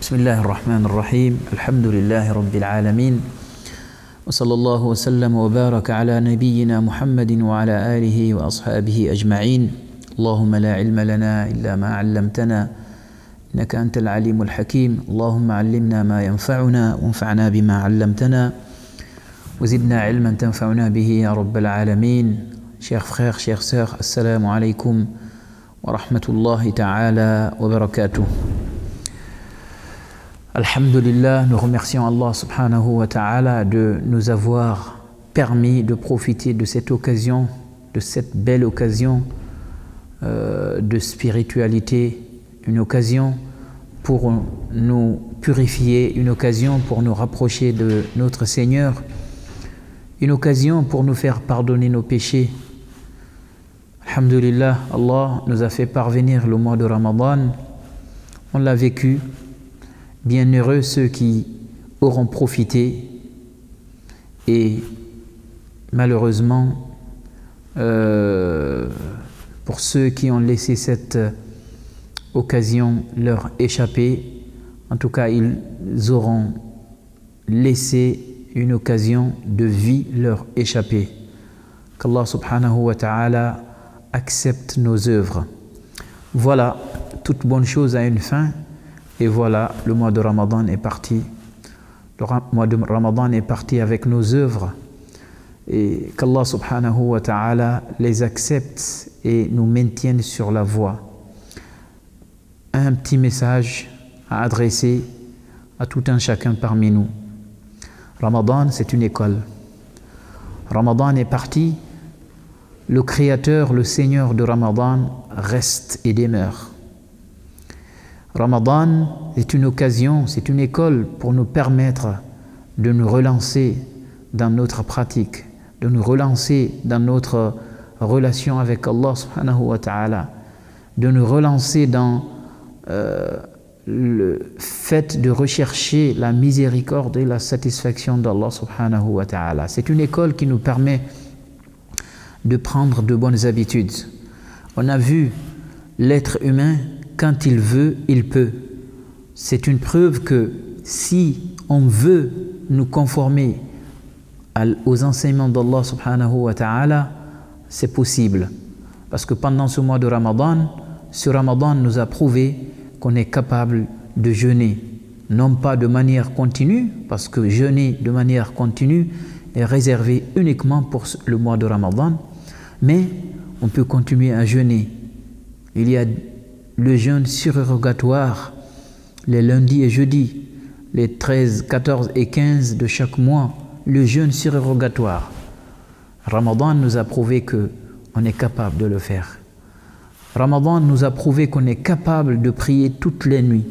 بسم الله الرحمن الرحيم الحمد لله رب العالمين وصلى الله وسلم وبارك على نبينا محمد وعلى آله وأصحابه أجمعين اللهم لا علم لنا إلا ما علمتنا إنك أنت العليم الحكيم اللهم علمنا ما ينفعنا وانفعنا بما علمتنا وزدنا علما تنفعنا به يا رب العالمين. Chers frères, chères sœurs, assalamu alaikum wa rahmatullahi ta'ala wa barakatuh. Alhamdulillah, nous remercions Allah subhanahu wa ta'ala de nous avoir permis de profiter de cette occasion, de cette belle occasion de spiritualité, une occasion pour nous purifier, une occasion pour nous rapprocher de notre Seigneur, une occasion pour nous faire pardonner nos péchés. Alhamdulillah, Allah nous a fait parvenir le mois de Ramadan, on l'a vécu. Bienheureux ceux qui auront profité et malheureusement pour ceux qui ont laissé cette occasion leur échapper, en tout cas ils auront laissé une occasion de vie leur échapper. Qu'Allah subhanahu wa ta'ala accepte nos œuvres. Voilà, toute bonne chose a une fin. Et voilà, le mois de Ramadan est parti. Le mois de Ramadan est parti avec nos œuvres. Et qu'Allah subhanahu wa ta'ala les accepte et nous maintienne sur la voie. Un petit message à adresser à tout un chacun parmi nous. Ramadan, c'est une école. Ramadan est parti. Le Créateur, le Seigneur de Ramadan reste et demeure. Ramadan est une occasion, c'est une école pour nous permettre de nous relancer dans notre pratique, de nous relancer dans notre relation avec Allah subhanahu wa ta'ala, de nous relancer dans le fait de rechercher la miséricorde et la satisfaction d'Allah subhanahu wa ta'ala. C'est une école qui nous permet de prendre de bonnes habitudes. On a vu l'être humain. Quand il veut, il peut. C'est une preuve que si on veut nous conformer aux enseignements d'Allah subhanahu wa ta'ala, c'est possible. Parce que pendant ce mois de Ramadan, ce Ramadan nous a prouvé qu'on est capable de jeûner. Non pas de manière continue, parce que jeûner de manière continue est réservé uniquement pour le mois de Ramadan, mais on peut continuer à jeûner. Il y a le jeûne surérogatoire les lundis et jeudis, les 13, 14 et 15 de chaque mois, le jeûne surérogatoire. Ramadan nous a prouvé qu'on est capable de le faire. Ramadan nous a prouvé qu'on est capable de prier toutes les nuits,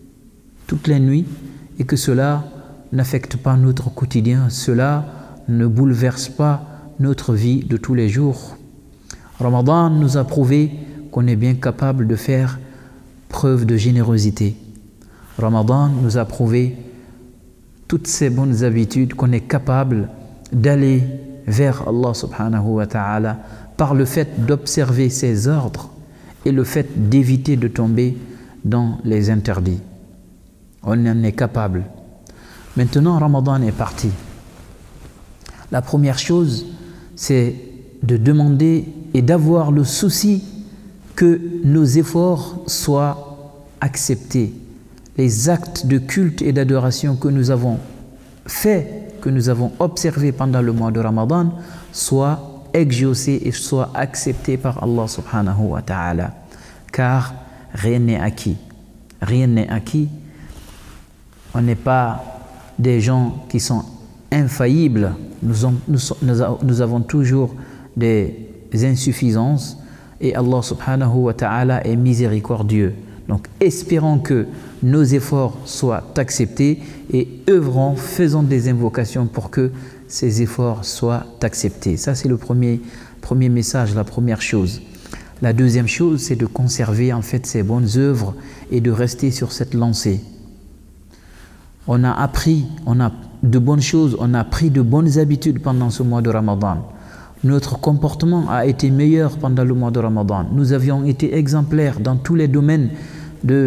et que cela n'affecte pas notre quotidien, cela ne bouleverse pas notre vie de tous les jours. Ramadan nous a prouvé qu'on est bien capable de faire preuve de générosité. Ramadan nous a prouvé toutes ces bonnes habitudes qu'on est capable d'aller vers Allah subhanahu wa ta'ala par le fait d'observer ses ordres et le fait d'éviter de tomber dans les interdits. On en est capable. Maintenant, Ramadan est parti. La première chose, c'est de demander et d'avoir le souci que nos efforts soient acceptés. Les actes de culte et d'adoration que nous avons faits, que nous avons observés pendant le mois de Ramadan, soient exaucés et soient acceptés par Allah subhanahu wa ta'ala. Car rien n'est acquis. Rien n'est acquis. On n'est pas des gens qui sont infaillibles. Nous avons toujours des insuffisances. Et Allah subhanahu wa ta'ala est miséricordieux. Donc espérons que nos efforts soient acceptés et œuvrons, faisons des invocations pour que ces efforts soient acceptés. Ça c'est le premier message, la première chose. La deuxième chose, c'est de conserver en fait ces bonnes œuvres et de rester sur cette lancée. On a appris, on a de bonnes choses, on a pris de bonnes habitudes pendant ce mois de Ramadan. Notre comportement a été meilleur pendant le mois de Ramadan. Nous avions été exemplaires dans tous les domaines de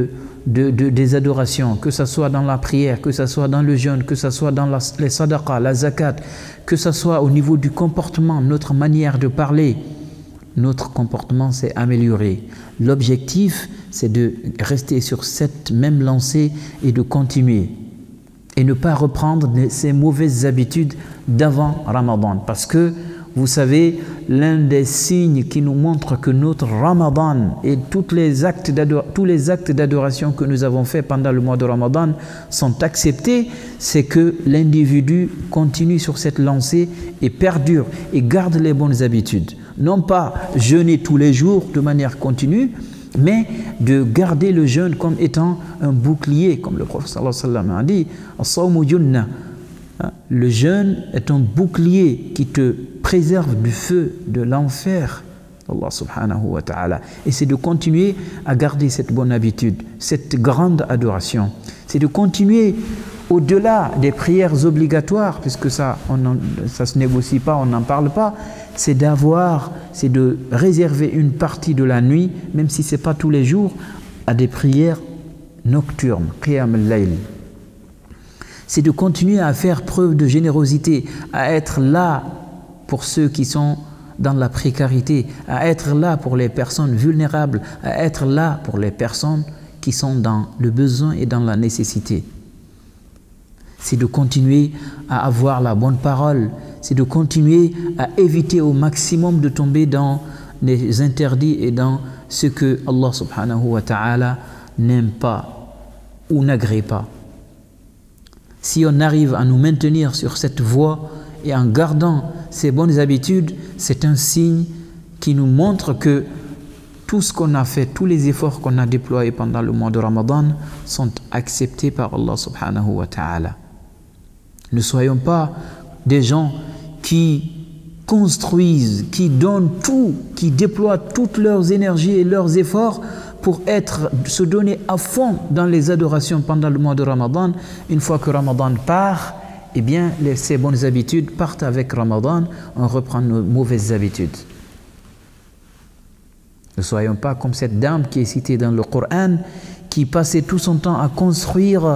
des adorations, que ce soit dans la prière, que ce soit dans le jeûne, que ce soit dans les sadaqas, la zakat, que ce soit au niveau du comportement, notre manière de parler, notre comportement s'est amélioré. L'objectif, c'est de rester sur cette même lancée et de continuer. Et ne pas reprendre ces mauvaises habitudes d'avant Ramadan. Parce que, vous savez, l'un des signes qui nous montre que notre Ramadan et tous les actes d'adoration que nous avons faits pendant le mois de Ramadan sont acceptés, c'est que l'individu continue sur cette lancée et perdure et garde les bonnes habitudes. Non pas jeûner tous les jours de manière continue, mais de garder le jeûne comme étant un bouclier, comme le prophète sallallahu alayhi wa sallam a dit, as-sawmu junna. Le jeûne est un bouclier qui te préserve du feu de l'enfer d'Allah subhanahu wa ta'ala. Et c'est de continuer à garder cette bonne habitude, cette grande adoration. C'est de continuer au-delà des prières obligatoires, puisque ça se négocie pas, on n'en parle pas. C'est de réserver une partie de la nuit, même si ce n'est pas tous les jours, à des prières nocturnes, qiyam al-layl. C'est de continuer à faire preuve de générosité, à être là pour ceux qui sont dans la précarité, à être là pour les personnes vulnérables, à être là pour les personnes qui sont dans le besoin et dans la nécessité. C'est de continuer à avoir la bonne parole, c'est de continuer à éviter au maximum de tomber dans les interdits et dans ce que Allah subhanahu wa ta'ala n'aime pas ou n'agrée pas. Si on arrive à nous maintenir sur cette voie et en gardant ces bonnes habitudes, c'est un signe qui nous montre que tout ce qu'on a fait, tous les efforts qu'on a déployés pendant le mois de Ramadan sont acceptés par Allah subhanahu wa ta'ala. Ne soyons pas des gens qui construisent, qui donnent tout, qui déploient toutes leurs énergies et leurs efforts pour se donner à fond dans les adorations pendant le mois de Ramadan. Une fois que Ramadan part, eh bien, ces bonnes habitudes partent avec Ramadan, on reprend nos mauvaises habitudes. Ne soyons pas comme cette dame qui est citée dans le Coran, qui passait tout son temps à construire,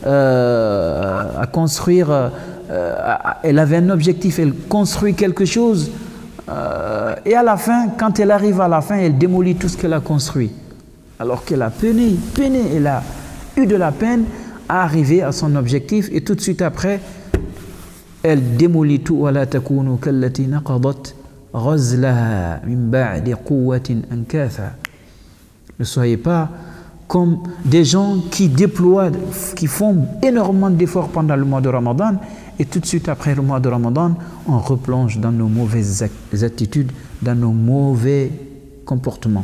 elle avait un objectif, elle construit quelque chose, et à la fin, quand elle arrive à la fin, elle démolit tout ce qu'elle a construit. Alors qu'elle a peiné, elle a eu de la peine à arriver à son objectif, et tout de suite après, elle démolit tout. وَلَا تَكُونُوا كَالَّتِي نَقَضَتْ غَزْلَهَا مِنْ بَعْدِ قُوَّةٍ أَنْكَاثًا. Ne soyez pas comme des gens qui déploient, qui font énormément d'efforts pendant le mois de Ramadan, et tout de suite après le mois de Ramadan, on replonge dans nos mauvaises attitudes, dans nos mauvais comportements.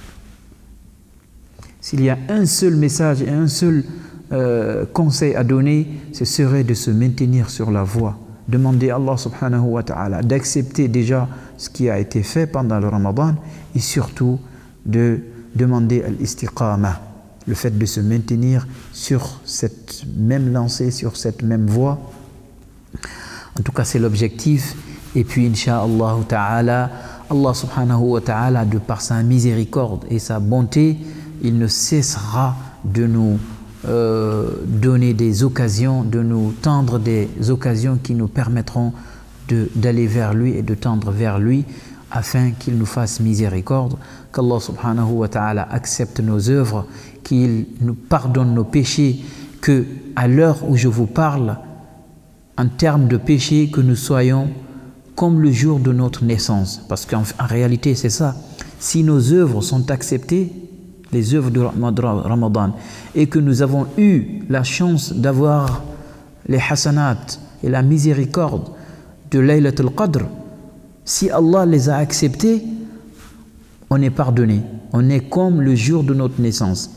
S'il y a un seul message et un seul conseil à donner, ce serait de se maintenir sur la voie. Demander à Allah subhanahu wa ta'ala d'accepter déjà ce qui a été fait pendant le Ramadan, et surtout de demander al-istiqama, le fait de se maintenir sur cette même lancée, sur cette même voie. En tout cas, c'est l'objectif. Et puis, incha'Allah ta'ala, Allah subhanahu wa ta'ala, de par sa miséricorde et sa bonté, il ne cessera de nous donner des occasions, de nous tendre des occasions qui nous permettront d'aller vers lui et de tendre vers lui, afin qu'il nous fasse miséricorde, qu'Allah subhanahu wa ta'ala accepte nos œuvres, qu'il nous pardonne nos péchés, que à l'heure où je vous parle, en termes de péché, que nous soyons comme le jour de notre naissance. Parce qu'en réalité, c'est ça. Si nos œuvres sont acceptées, les œuvres du Ramadan, et que nous avons eu la chance d'avoir les hasanat et la miséricorde de Laylatul Qadr, si Allah les a acceptés, on est pardonné. On est comme le jour de notre naissance.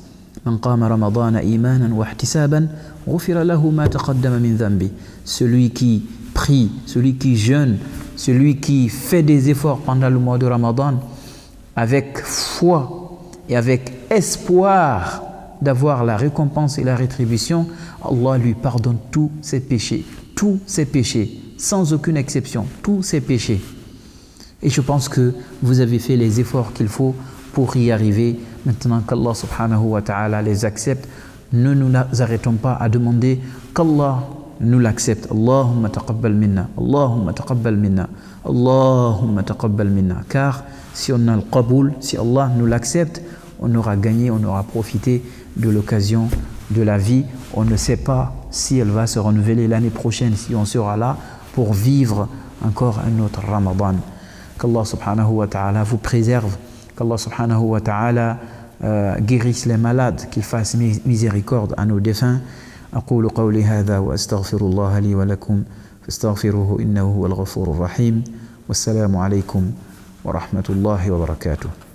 Celui qui prie, celui qui jeûne, celui qui fait des efforts pendant le mois de Ramadan, avec foi et avec espoir d'avoir la récompense et la rétribution, Allah lui pardonne tous ses péchés, sans aucune exception, tous ses péchés. Et je pense que vous avez fait les efforts qu'il faut pour y arriver maintenant qu'Allah subhanahu wa ta'ala les accepte, ne nous arrêtons pas à demander qu'Allah nous l'accepte. Allahumma taqabbal minna, Allahumma taqabbal minna, Allahumma taqabbal minna. Car si on a le qaboul, si Allah nous l'accepte, on aura gagné, on aura profité de l'occasion de la vie. On ne sait pas si elle va se renouveler l'année prochaine, si on sera là pour vivre encore un autre Ramadan. Qu'Allah subhanahu wa ta'ala vous préserve, qu'Allah subhanahu wa ta'ala guérisse les malades, qu'il fasse miséricorde à nos défunts. أقول قولي هذا وأستغفر الله لي ولكم فاستغفروه إنه هو الغفور الرحيم والسلام عليكم ورحمة الله وبركاته.